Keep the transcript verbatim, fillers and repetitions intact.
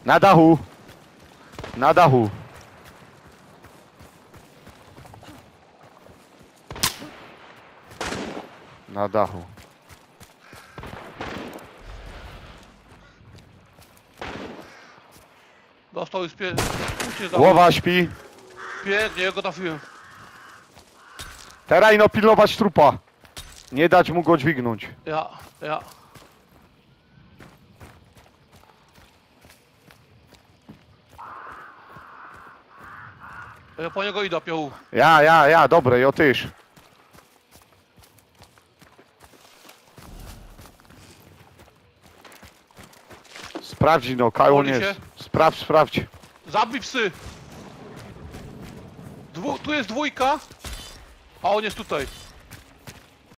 Na dachu. Na dachu. Na dachu. Dostał już pie... Głowa śpi. Pięknie, ja go trafiłem. Teraz ino pilnować trupa. Nie dać mu go dźwignąć. Ja, ja. Ja po niego idę, piołu. Ja, ja, ja, dobre, jo tyż. Sprawdź no, kaj on Boli jest. się? Sprawdź, sprawdź. Zabij psy! Dwu... Tu jest dwójka, a on jest tutaj.